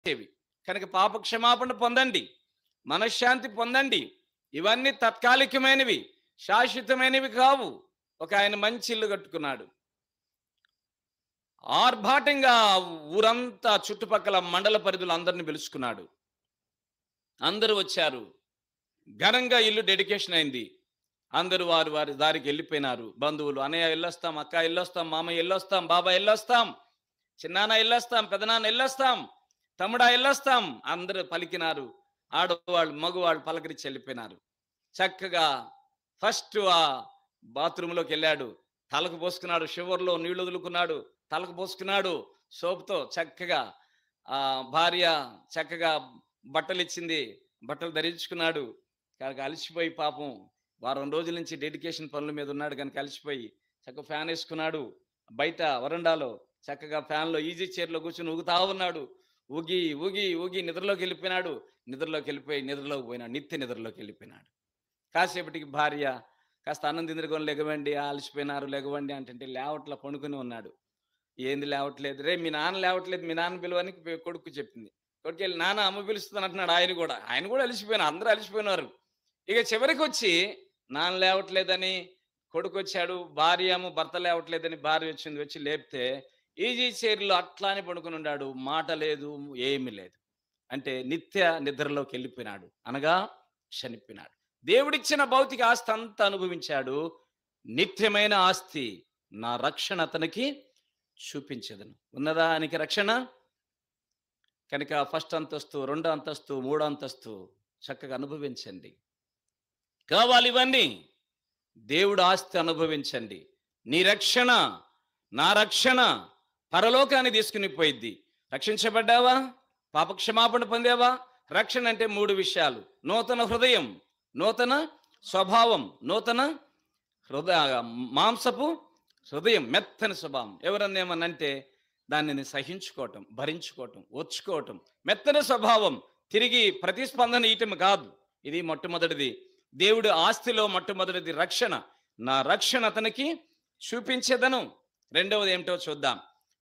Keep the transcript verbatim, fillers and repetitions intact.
చేవి. కనుక పాప క్షమాపణ పొందండి, మనశ్శాంతి పొందండి. ఇవన్నీ తాత్కాలికమైనవి, శాశ్వతమైనవి కావు. ఒక ఆయన మంచి ఇల్లు కట్టుకున్నాడు. ఆర్భాటంగా ఊరంతా చుట్టుపక్కల మండల పరిధులు అందరిని పిలుచుకున్నాడు. అందరూ వచ్చారు. ఘనంగా ఇల్లు డెడికేషన్ అయింది. అందరూ వారు వారి దారికి వెళ్ళిపోయినారు. బంధువులు, అన్నయ్య వెళ్ళొస్తాం, అక్క వెళ్ళొస్తాం, మామయ్య వెళ్ళొస్తాం, బాబాయ్ వెళ్ళొస్తాం, చిన్నాన్న వెళ్ళొస్తాం, పెదనాన్న వెళ్ళొస్తాం, తమ్ముడా వెళ్ళొస్తాం. అందరూ పలికినారు. ఆడవాళ్ళు మగవాళ్ళు పలకరించి వెళ్ళిపోయినారు. చక్కగా ఫస్ట్ ఆ బాత్రూంలోకి వెళ్ళాడు. తలకు పోసుకున్నాడు, షవర్లో నీళ్లు వదులుకున్నాడు, తలకు పోసుకున్నాడు సోపుతో. చక్కగా ఆ భార్య చక్కగా బట్టలు ఇచ్చింది, బట్టలు ధరించుకున్నాడు. కనుక అలసిపోయి పాపం వారం రోజుల నుంచి డెడికేషన్ పనుల మీద ఉన్నాడు కనుక అలసిపోయి చక్కగా ఫ్యాన్ వేసుకున్నాడు. బయట వరండాలో చక్కగా ఫ్యాన్లో ఈజీ చైర్లో కూర్చుని ఊగుతా ఉన్నాడు. ఊగి ఊగి ఊగి నిద్రలోకి వెళ్ళిపోయినాడు. నిద్రలోకి వెళ్ళిపోయి నిద్రలోకి పోయినాడు, నిత్య నిద్రలోకి వెళ్ళిపోయినాడు. కాసేపటికి భార్య కాస్త అన్నం తిందరుకొని లెగవండి, అలసిపోయినారు లెగవండి అంటే లేవట్లా పడుకుని ఉన్నాడు. ఏంది లేవట్లేదు, రే మీ నాన్న లేవట్లేదు, మీ నాన్న పిలువని కొడుకు చెప్పింది. కొడుకు వెళ్ళి నాన్న అమ్మ పిలుస్తుంది అంటున్నాడు. ఆయన కూడా ఆయన కూడా అలసిపోయినారు, అందరూ అలసిపోయినారు. ఇక చివరికి వచ్చి నాన్న లేవట్లేదని కొడుకు వచ్చాడు, భార్య ఏమో భర్త లేవట్లేదని భార్య వచ్చింది. వచ్చి లేపితే ఈజీ చైర్లో అట్లానే పడుకుని ఉన్నాడు. మాట లేదు, ఏమీ లేదు. అంటే నిత్య నిద్రలోకి వెళ్ళిపోయినాడు, అనగా చనిపోయినాడు. దేవుడిచ్చిన భౌతిక ఆస్తి అంతా అనుభవించాడు. నిత్యమైన ఆస్తి నా రక్షణ అతనికి చూపించదను. ఉన్నదా ఆయనకి రక్షణ? కనుక ఫస్ట్ అంతస్తు, రెండో అంతస్తు, మూడో అంతస్తు చక్కగా అనుభవించండి. కావాలి ఇవన్నీ, దేవుడు ఆస్తి అనుభవించండి. నీ రక్షణ, నా రక్షణ పరలోకాన్ని తీసుకుని పోయిద్ది. రక్షించబడ్డావా? పాపక్షమాపణ పొందావా? రక్షణ అంటే మూడు విషయాలు: నూతన హృదయం, నూతన స్వభావం, నూతన హృదయ మాంసపు హృదయం, మెత్తని స్వభావం. ఎవరన్నా ఏమనంటే దానిని సహించుకోవటం, భరించుకోవటం, ఓర్చుకోవటం. మెత్తని స్వభావం తిరిగి ప్రతిస్పందన ఇయటం కాదు. ఇది మొట్టమొదటిది. దేవుడు ఆస్తిలో మొట్టమొదటిది రక్షణ. నా రక్షణ అతనికి చూపించేదను. రెండవది ఏమిటో చూద్దాం.